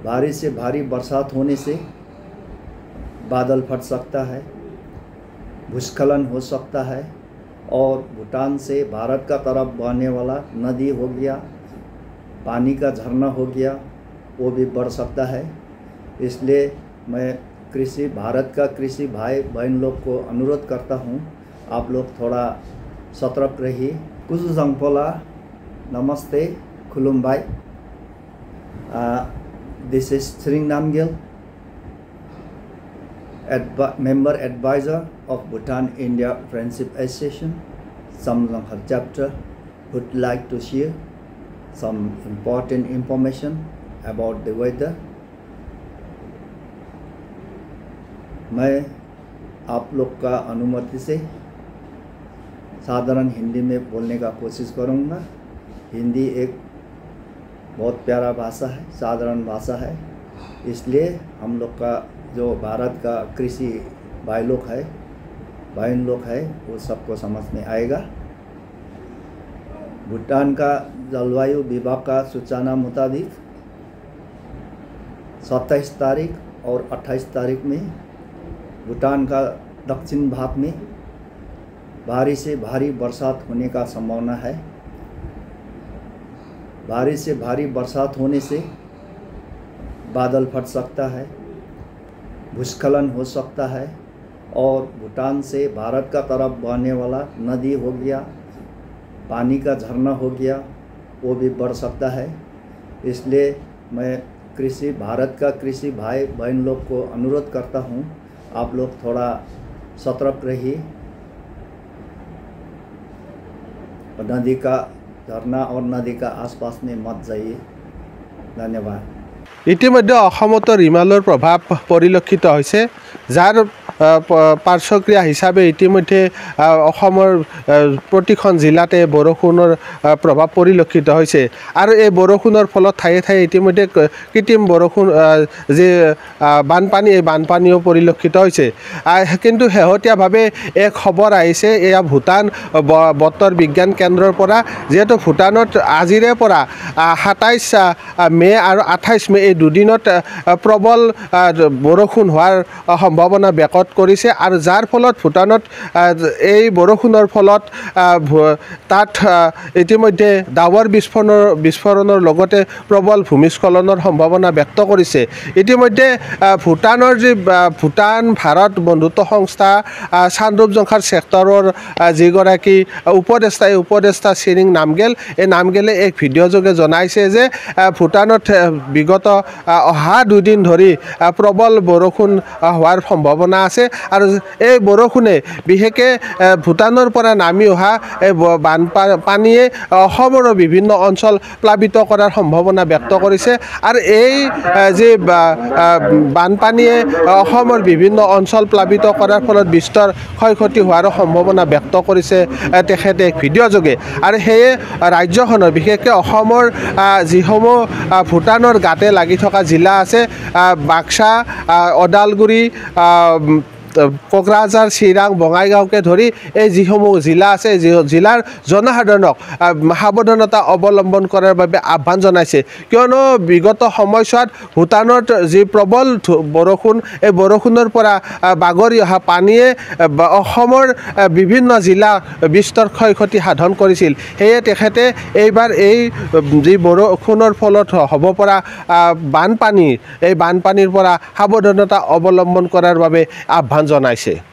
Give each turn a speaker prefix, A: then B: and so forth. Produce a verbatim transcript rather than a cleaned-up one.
A: भारी से भारी बरसात होने से बादल फट सकता है, भूस्खलन हो सकता है और भूटान से भारत का तरफ बहने वाला नदी हो गया, पानी का झरना हो गया, वो भी बढ़ सकता है। इसलिए मैं कृषि भारत का कृषि भाई बहन लोग को अनुरोध करता हूँ, आप लोग थोड़ा सतर्क रहिए। कुछ जंगपोला नमस्ते खुलुमबाई। This is Sring Namgyal, Advi member advisor of Bhutan India Friendship Association, Samlanghar chapter, would like to share some important information about the weather. मैं आप लोग का अनुमति से साधारण हिंदी में बोलने का कोशिश करूँगा। हिंदी एक बहुत प्यारा भाषा है, साधारण भाषा है, इसलिए हम लोग का जो भारत का कृषि भाई लोग है बहन लोग है वो सबको समझ में आएगा। भूटान का जलवायु विभाग का सूचना मुताबिक सत्ताईस तारीख और अट्ठाईस तारीख में भूटान का दक्षिण भाग में भारी से भारी बरसात होने का संभावना है। भारी से भारी बरसात होने से बादल फट सकता है, भूस्खलन हो सकता है और भूटान से भारत का तरफ बहने वाला नदी हो गया, पानी का झरना हो गया, वो भी बढ़ सकता है। इसलिए मैं कृषि भारत का कृषि भाई बहन लोग को अनुरोध करता हूँ, आप लोग थोड़ा सतर्क रहिए। नदी का झरना और नदी का आसपास में मत जाइए। धन्यवाद।
B: इतिमध्ये অসমতো ৰিমালৰ প্ৰভাৱ পৰিলক্ষিত হৈছে, যাৰ পাৰ্শ্বক্ৰিয়া হিচাপে ইতিমধ্যে অসমৰ প্ৰতিখন জিলাতে বৰষুণৰ প্ৰভাৱ পৰিলক্ষিত হৈছে আৰু এই বৰষুণৰ ফলত ঠায়ে ঠায়ে ইতিমধ্যে কৃত্ৰিম বৰষুণ যে বানপানী এই বানপানীও পৰিলক্ষিত হৈছে। কিন্তু শেহতীয়াভাৱে এক খবৰ আহিছে, এয়া ভূটান বতৰ বিজ্ঞান কেন্দ্ৰৰ পৰা, যিহেতু ভূটানত আজিৰে পৰা সাতাইছ মে আৰু আঠাইছ মে এই দুদিনত প্ৰবল বৰষুণ হোৱাৰ সম্ভাৱনা ব্যক্ত কৰিছে আৰু যাৰ ফলত ভূটানত এই বৰষুণৰ ফলত তাত ইতিমধ্যে ডাৱৰ বিস্ফোৰণৰ বিস্ফোৰণৰ লগতে প্ৰবল ভূমিস্খলনৰ সম্ভাৱনা ব্যক্ত কৰিছে। ইতিমধ্যে ভূটানৰ যি ভূটান ভাৰত বন্ধুত্ব সংস্থা চানৰূপজংখাৰ ছেক্টৰৰ যিগৰাকী উপদেষ্টা এই উপদেষ্টা শ্ৰীং নামগেল, এই নামগেলে এক ভিডিঅ' যোগে জনাইছে যে ভূটানত বিগত অহা দুদিন ধৰি প্ৰবল বৰষুণ হোৱাৰ সম্ভাৱনা আছে আৰু এই বৰষুণে বিশেষকৈ ভূটানৰ পৰা নামি অহা এই বানপানীয়ে অসমৰ বিভিন্ন অঞ্চল প্লাবিত কৰাৰ সম্ভাৱনা ব্যক্ত কৰিছে আৰু এই যি বানপানীয়ে অসমৰ বিভিন্ন অঞ্চল প্লাবিত কৰাৰ ফলত বিস্তৰ ক্ষয়ক্ষতি হোৱাৰ সম্ভাৱনা ব্যক্ত কৰিছে তেখেতে এক ভিডিঅ' যোগে। আৰু সেয়ে ৰাজ্যখনৰ বিশেষকৈ অসমৰ যিসমূহ ভূটানৰ গাতে লাগি থকা জিলা আছে, বাক্সা, ওদালগুৰি, কোকৰাঝাৰ, চিৰাং, বঙাইগাঁওকে ধৰি এই যিসমূহ জিলা আছে, জিলাৰ জনসাধাৰণক সাৱধানতা অৱলম্বন কৰাৰ বাবে আহ্বান জনাইছে, কিয়নো বিগত সময়ছোৱাত ভূটানত যি প্ৰবল বৰষুণ, এই বৰষুণৰ পৰা বাগৰি অহা পানীয়ে অসমৰ বিভিন্ন জিলা বিস্তৰ ক্ষয়ক্ষতি সাধন কৰিছিল। সেয়ে তেখেতে এইবাৰ এই যি বৰষুণৰ ফলত হ'ব পৰা বানপানী, এই বানপানীৰ পৰা সাৱধানতা অৱলম্বন কৰাৰ বাবে আহ্বান জনাইছে।